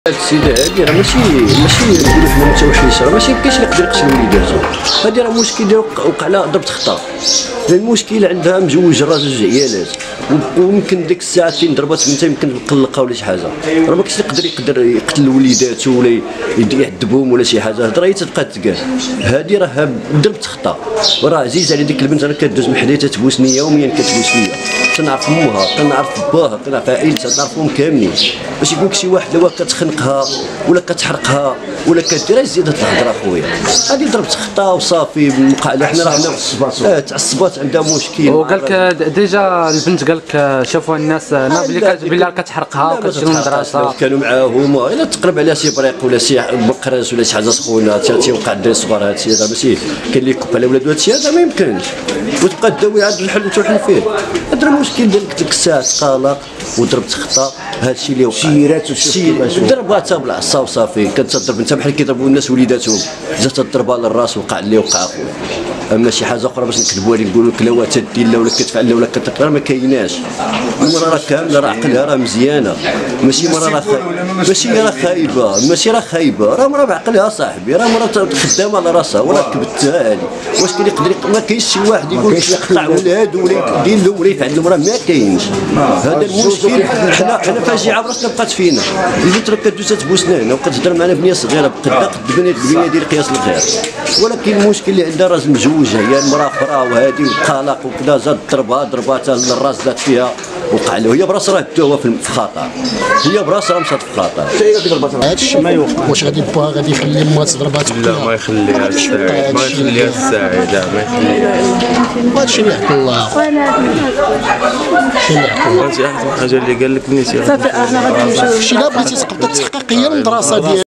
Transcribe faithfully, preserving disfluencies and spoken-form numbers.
هاد السيده هادي راه ماشي ماشي نقولوا حنا متوحش، راه ماشي يمكنش اللي يقدر يقتل وليداتو. هادي راه مشكل ديالو وقع لها ضربة خطا. المشكل عندها مزوج الراجل جوج عيالات، ويمكن ديك الساعه فين ضربات بنتها يمكن مقلقه ولا شي حاجه، راه ما كاينش اللي يقدر يقدر يقتل وليداتو ولا يعذبهم ولا شي حاجه. الهضره هي تبقى تقال. هادي راه ضربة خطا، وراه عزيز على ديك البنت، راه كدوز من حدايا تتبوسني يوميا، كتبوس ليا. تنعرف امها، تنعرف باها، تنعرف عائلتها، تنعرفهم كاملين. باش يقولك شي واحد لو كتخنقها ولا كتحرقها ولا كديرها زيادة الهضره خويا. هذه ضربة خطا وصافي. وقع حنا راه اه تعصبات، عندها مشكل. وقال لك ديجا البنت قال لك شافوها الناس بلي بلي كتحرقها وكتجي للمدرسه، كانوا معاهم الا تقرب عليها شي بريق ولا شي مقراس ولا شي حاجه سخونه تيوقع الدري الصغار. هادشي هذا ماشي كاين اللي يكب على ولاد هادشي هذا ما يمكنش، وتبقى تداوي عند الحل وتحل فيه. هذا المشكل ديال ديك الساعه قلق وضربت خطا. هادشي اللي وقع سيرات ضرباتها بالعصا وصافي. كانت تضرب انت بحال كيضربوا الناس وليداتهم، جات تضربها للراس وقع اللي وقع خويا. اما شي حاجه اخرى باش نكذبوا عليه نقولوا لك لا واه تدي لا ولا كتفعل لا ولا كتقرا ما كايناش. المراه راه كامله، راه عقلها راه مزيانه، ماشي مراه راه ماشي راه خايبه، ماشي راه خايبه، راه مراه بعقلها صاحبي، راه مراه خدامه على راسها وراه كبتها هذه. واش كاين يقدر ما كاينش شي واحد يقول يقطع ولادو ولا يدير له ولا يفعل له، راه ما كاينش. هذا المشكل. حنا حنا فاجعه براسنا بقات فينا. اللي ترى كدوز تبوسنا هنا وكتهضر معنا بنيه صغيره بقدا قد بنيه البنيه ديال قياس الخير. ولكن المشكل اللي عندها راجل مزوجه هي المراه اخرى وهذه وقلق وكذا، زاد ضربها ضرباتها للراس زاد فيها وقع له. هي براسها راه هو في خطر، هي براسها راه مشات في خطر. هذا الشيء ما يوقع. واش غادي باها غادي يخلي امها تضربات؟ لا ما يخليها الساعد، ما يخليها الساعد، لا ما يخليها. هذا الشيء اللي حكى الله. شي حاجه اللي قال لك بنيتي شي لا بغيتي تقبض التحقيقيه من المدرسه ديالك.